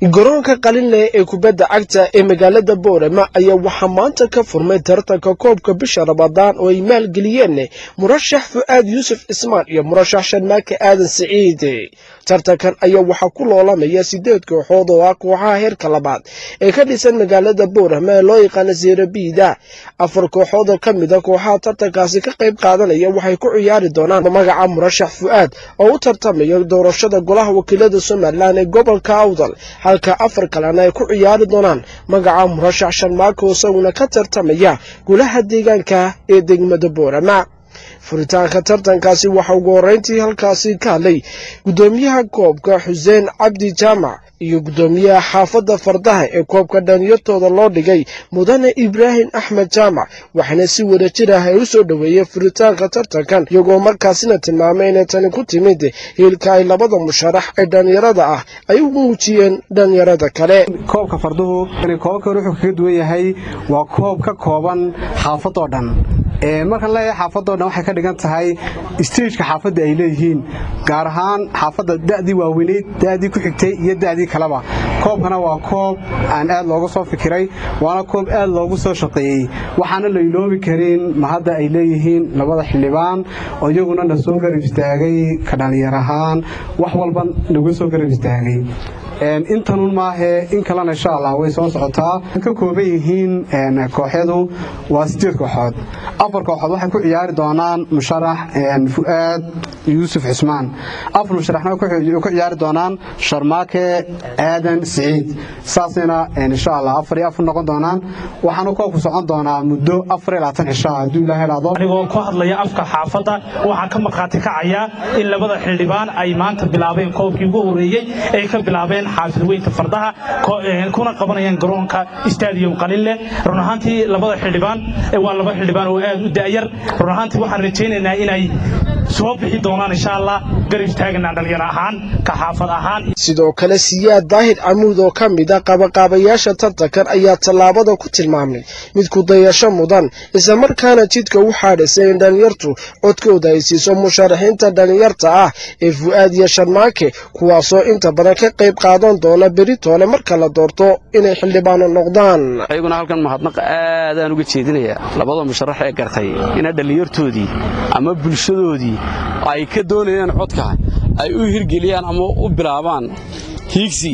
garoonka qalinleh ee kubadda cagta ee magaalada Boorama ayaa waxa maanta ka furmay tartanka koobka bisha Ramadaan oo ay maalgeliyeen murashax Fuad Yusuf Ismaan iyo murashax Sharmaake Aadan Saciid. tartankan ayaa waxa ku loolamaya 8 kooxood oo ah kooxaha heerka labaad ee ka dhisan magaalada Boorama ee loo yaqaan Zeerabiida. 4 kooxood oo kamid ah kooxaha tartankaasi ka qayb qaadanaya waxay ku ciyaari doonaan magaca murashax Fuad oo u tartamaya doorashada golaha wakiilada Soomaaliland ee gobolka Awdal, halka 4 kalena ay ku ciyaari doonaan magaca murashax Sharmaake oo isaguna ka tartamaya golaha deegaanka ee degmada Boorama. furitaanka tartankaasi waxa ugu horeyntii halkaasi ka hadlay gudoomiyaha koobka Xuseen Cabdi Jaamac iyo gudoomiyaha xaafadda Fardaha ee koobka dhallinyartooda loo dhigay Mudane Ibrahim Axmed Jaamac, waxaana si wadajir ah ay u soo dhaweeyeen furitaanka tartankan iyagoo markaasina tilmaamay inay tani ku timid hilka ay labada musharax ee dhalinyarada ah ay u muujiyeen dhalinyarada kale. koobka Farduhu koobka wuxuu kaga duwan yahay waa koob ka kooban xaafad oo dhan. marka la yahay xaafad oo dhan waxay ka dhigan tahay stage-ka xaafadda ay leeyihiin, gaar ahaan xaafadda da'dii waaweyneed, da'dii ku xigtay iyo da'dii kaleba. koobkana waa koob aan aad looga soo fikiray, waana koob aad loogu soo shaqeeyay, waxaana la iloobi karin ma hadda ay leeyihiin labada xildhibaan oo iyaguna na soo garab istaagay ka dhalinyar ahaan wax walba nagu soo garab istaagay. intanun maahe in kalena insha Allah way soo socotaa. ka kooban yihiin kooxyadu waa 8 kooxood. 4 kooxood waxay ku ciyaari doonaan musharax Fuad Yusuf Ismaan, 4 musharaxna ku ciyaari doonaan Sharmaake Aadan Saciid. saasina insha Allah 4 noqon doonaan, waxaana koobku socon doonaa muddo 24 cisho hadii Ilaahay raado. anigoo ku hadlaya afka xaafadda waxaan ka marqaati kacaya in labada xildhibaan ay maanta bilaabeen koobkii ugu horeeyay ay ka bilaabeen xaafidweynta Fardaha kuna qabanayaan garoonka stadium Qalinleh. run ahaantii labada xildhibaan waa laba xildhibaan oo aad u daayar. run ahaantii waxaan rajaynaynaa inay soo bixi doonaan insha Allah garab taagna dhalinyaro ahaan ka xaafad ahaan. sidoo kale Siyaad Daahir Amuud oo kamid ah qabaqaabayaasha tartankan ayaa tallaabada ku tilmaamay mid ku dayasho mudan, isla markaana jidka u xaadhisay in dhalinyartu codkooda ay siiso musharaxiinta dhalinyarta ah ee Fuad iyo Sharmaake, kuwaasoo inta badan ka qayb qaadan doona beritoole marka la doorto inay xildhibaano noqdaan. ayaguna halkan mahadnaq aad aan uga jeedinaya labada musharax ee gartay in dhalinyartoodii ama bulshadoodii ay ka doonayaan codka ay u hirgeliyaan ama u bilaabaan hiigsi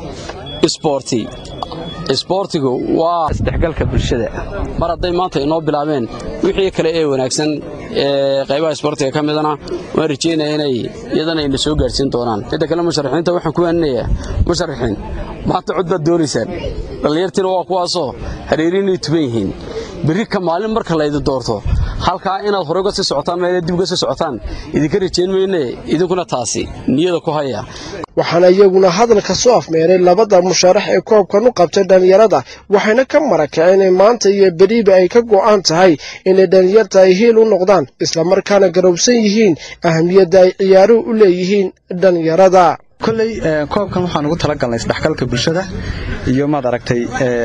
isboortigu waa isdhexgalka bulshada. mar hadday maanta inoo bilaabeen wixii kale ee wanaagsan ee qaybaha isboortiga ka midana waan rajaynayaa inay iyadana ay soo gaarsiin doonaan. inta kale musharaxiinta waxaan ku wanaanayaa musharaxiin maanta cod baad doonaysaan, dhalinyartina waa kuwaasoo hareerinay tuban yihiin. berri ka maalin marka la idin doorto halkaa inaad hore uga sii socotaan meelaha dib uga sii socotaan idinka rajayn mayne, idinkuna taasi niyada ku haya. waxaana iyaguna hadalka soo afmeeray labada musharax ee koobkan u qabtay dhalinyarada, waxayna ka marakaceen in maanta iyo beriba ay ka go'an tahay inay dhalinyarta ay heel u noqdaan, isla markaana garowsan yihiin ahamiyadda ay ciyaaruhu u leeyihiin dhalinyarada. kolley koobkan waxaan ugu talagalnay isdhexgalka bulshada iyo maad aragtay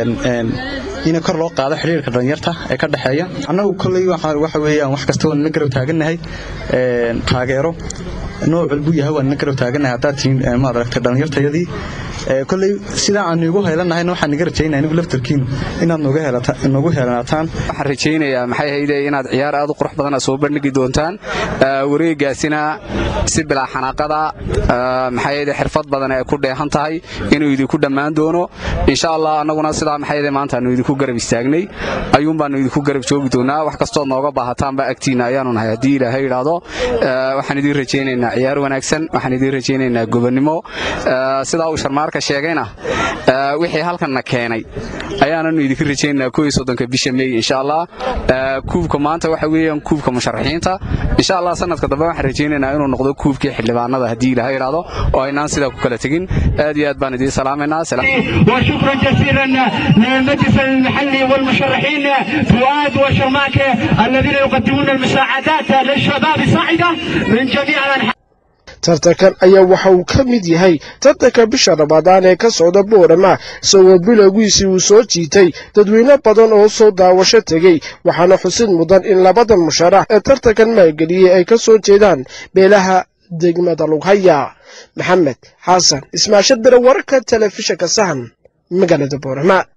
in kor loo qaado xiriirka dhalinyarta ee ka dhaxeeya. annagu kolley waxa weeyaan wax kasta oo na garab taaganahay taageero nooc walba yahay waan na garab taaganahay haddaad tihiin maad aragtay dhalinyartayadii. kolley sida aan ugu heelanahay waxaan naga rajaynayaa anigu laftarkiinu inaad noogu heelanataan. waxaan rajaynayaa maxay hayday inaad ciyaar aad u qurux badan soo bandhigi doontaan, wareegaasina si bilaa xanaaqada maxay hayday xirfad badan ay ku dheehan tahay inuu idinku dhammaan doono insha Allah. anaguna sidaa maxay hayday maanta aanu idinku garab istaagnay ayuun baanu idinku garab joogi doonaa. wax kastoo nooga baahataan ba agtiina ayaanu nahay haddii Ilaahay yiraahdo. waxaan idin rajaynaynaa ciyaar wanaagsan, waxaan idin rajaynaynaa gobonimo. sidaa uu Sharmaarka sheegayna wixii halkan keenay ayaanu idinku rajaynaynaa 31 bisha May insha Allah. kuubka maanta waxa weeyaan kuubka musharaxiinta insha Allah. sanadka dambe waxaan rajaynaynaa inuu noqdo kuubkii xildhibaanada haddii Ilaahay yiraahdo oo aynaan sidaa ku kala tagin. aad iyo aad baan idin salaamaynaa. وشكرا جزيلا للمجلس المحلي والمشرحين فؤاد وشرماكه الذين يقدمون المساعدات للشباب صاعدة من جميع الأنحاء. tartankan ayaa waxa uu ka mid yahay tartanka bisha Ramadaan ee ka socda Boorama, isagoo bilowgiisii uu soo jiitay dadweyne badan oo soo daawasho tagay. waxaana xusid mudan in labada musharax ee tartankan maalgeliyay ay ka soo jeedaan beelaha degmada Lughaya. Maxamed Xasan Ismaashad Bere wararka telefishinka Sahan magaalada Boorama.